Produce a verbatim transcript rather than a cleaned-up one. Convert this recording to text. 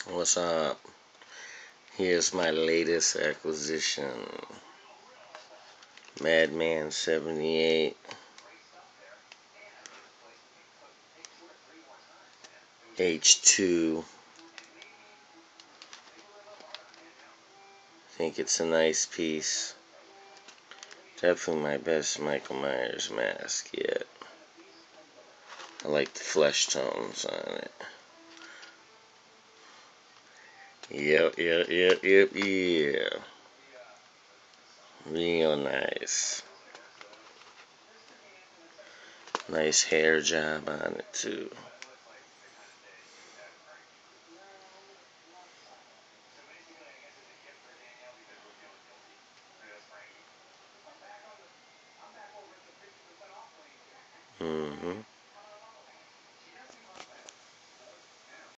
What's up? Here's my latest acquisition. Madman seventy-eight. H two. I think it's a nice piece. Definitely my best Michael Myers mask yet. I like the flesh tones on it. Yep, yep, yep, yep, yeah. Real nice. Nice hair job on it too.